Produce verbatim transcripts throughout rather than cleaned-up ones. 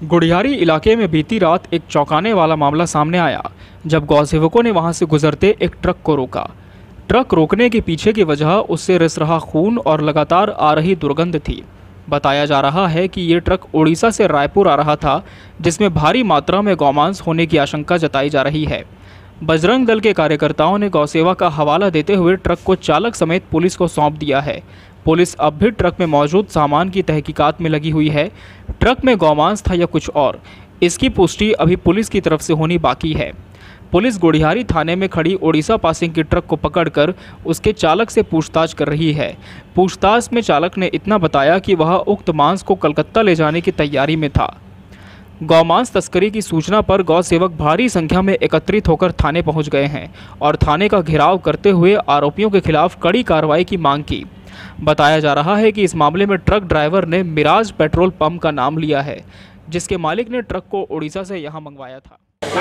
गुड़ियारी इलाके में बीती रात एक चौंकाने वाला मामला सामने आया जब गौसेवकों ने वहां से गुजरते एक ट्रक को रोका। ट्रक रोकने के पीछे की वजह उससे रिस रहा खून और लगातार आ रही दुर्गंध थी। बताया जा रहा है कि ये ट्रक उड़ीसा से रायपुर आ रहा था, जिसमें भारी मात्रा में गौमांस होने की आशंका जताई जा रही है। बजरंग दल के कार्यकर्ताओं ने गौसेवा का हवाला देते हुए ट्रक को चालक समेत पुलिस को सौंप दिया है। पुलिस अब भी ट्रक में मौजूद सामान की तहकीकात में लगी हुई है। ट्रक में गौमांस था या कुछ और, इसकी पुष्टि अभी पुलिस की तरफ से होनी बाकी है। पुलिस गुड़ियारी थाने में खड़ी ओडिशा पासिंग की ट्रक को पकड़कर उसके चालक से पूछताछ कर रही है। पूछताछ में चालक ने इतना बताया कि वह उक्त मांस को कलकत्ता ले जाने की तैयारी में था। गौमांस तस्करी की सूचना पर गौ सेवक भारी संख्या में एकत्रित होकर थाने पहुंच गए हैं और थाने का घेराव करते हुए आरोपियों के खिलाफ कड़ी कार्रवाई की मांग की। बताया जा रहा है कि इस मामले में ट्रक ड्राइवर ने मिराज पेट्रोल पंप का नाम लिया है, जिसके मालिक ने ट्रक को उड़ीसा से यहां मंगवाया था।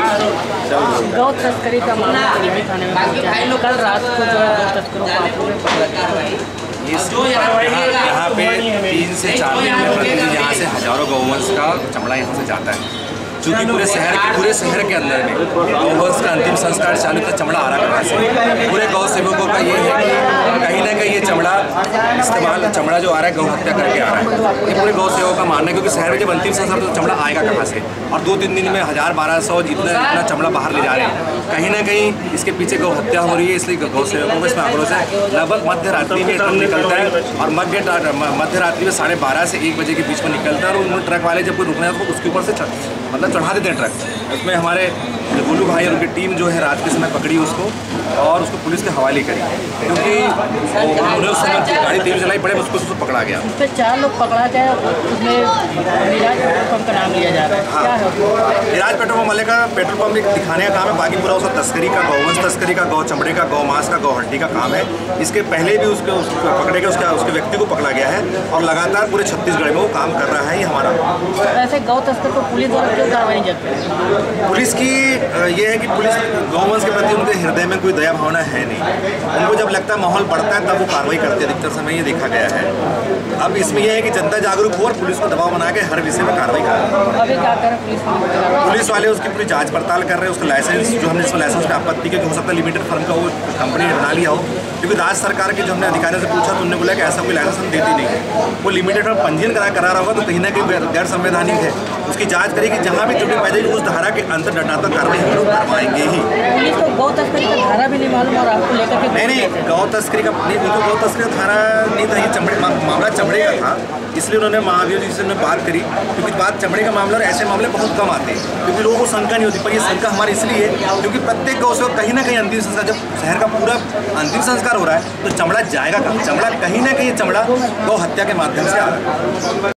गौ तस्करी का मामला करीबी थाने में पहुंचा है। कल रात को जो है गौ तस्करों को आप लोगों ने पकड़ा है। यहाँ पे तीन से चार दिन में प्रतिदिन यहाँ से हजारों गौवंश का चमड़ा यहाँ से जाता है, क्योंकि पूरे शहर के पूरे शहर के अंदर में गौवंश का अंतिम संस्कार चालू का चमड़ा आ रहा है। पूरे गौ सेवकों का ये है कि कहीं ना कहीं ये चमड़ा इस्तेमाल चमड़ा जो आ रहा है गौ हत्या करके आ रहा है। ये पूरे गौ सेवकों का मानना है, क्योंकि शहर में जब अंतिम संस्कार तो चमड़ा आएगा कहाँ से, और दो तीन दिन में हज़ार बारह सौ जितना इतना चमड़ा बाहर ले जा रहे हैं। कहीं ना कहीं इसके पीछे गौ हत्या हो रही है, इसलिए गौ सेवकों को इसमें आक्रोश है। लगभग मध्य रात्रि में ट्रक निकलता है और मध्य मध्य रात्रि में साढ़े बारह से एक बजे के बीच में निकलता है, और उन ट्रक वाले जब कोई रुकना है तो उसके ऊपर से मतलब चढ़ा देते हैं ट्रक। उसमें हमारे गोलू भाई और उनकी टीम जो है रात के समय पकड़ी उसको और उसको पुलिस के हवाले करी, क्योंकि उन्हें उस समय गाड़ी तेज चलाई पड़े, उसको उसको पकड़ा गया। उस पर चार लोग पकड़ा गया, उसमें मिराज पेट्रोल पंप का नाम लिया जा रहा है। हाँ, क्या है मिराज पेट्रोल पंप वाले का पेट्रोल पंप दिखाने का काम है, बाकी पूरा उसका तस्करी का, गौवंश तस्करी का, गौ चमड़े का, गौ मांस का, गौ हड्डी का काम है। इसके पहले भी उसके पकड़े गए, उसका उसके व्यक्ति को पकड़ा गया है और लगातार पूरे छत्तीसगढ़ में वो काम कर रहा है। ये हमारा ऐसे गौ तस्कर को पुलिस द्वारा क्यों कार्रवाई नहीं करती? पुलिस की ये है कि पुलिस गौवंश के प्रति उनके हृदय में कोई दया भावना है नहीं। उनको जब लगता है माहौल बढ़ता है तब वो कार्रवाई करते हैं, अधिकतर समय ये देखा गया है। अब इसमें यह है कि जनता जागरूक हो और पुलिस को दबाव बना के हर विषय में कार्रवाई कर अभी क्या करें पुलिस पुलिस वाले उसकी पूरी जांच पड़ताल कर रहे हैं। उसका लाइसेंस जो हमने इसमें लाइसेंस पे आपत्ति की, हो सकता है लिमिटेड फर्म का वो कंपनी ने बना लिया हो, क्योंकि राज्य सरकार के जो हमने अधिकारियों से पूछा तो उन्होंने बोला कि ऐसा कोई लाइसेंस हम देती नहीं है। वो लिमिटेड फर्म पंजीयन करा करा रहा होगा तो कहीं ना कहीं गैर संवैधानिक है। उसकी जांच करेगी, जहाँ भी त्रुटि पाई जाएगी उस धारा के अंतर दंडात्मक कार्रवाई हम लोग करवाएंगे ही। पुलिस को गौ तस्करी का धारा भी नहीं मालूम और आपको लेकर के नहीं नहीं गौ तस्करी का नहीं, उनको गौ तस्करी का धारा नहीं था, ये चमड़े मामला चमड़े का था, इसलिए उन्होंने महावीर जी से बात करी, क्योंकि बात चमड़े का मामला और ऐसे मामले बहुत कम आते हैं, क्योंकि लोगों को शंका नहीं होती। पर ये शंका हमारी इसलिए है क्योंकि प्रत्येक गौ सेवक कहीं ना कहीं अंतिम संस्कार, जब शहर का पूरा अंतिम संस्कार हो रहा है तो चमड़ा जाएगा कहाँ? चमड़ा कहीं ना कहीं चमड़ा गौ हत्या के माध्यम से आ रहा है।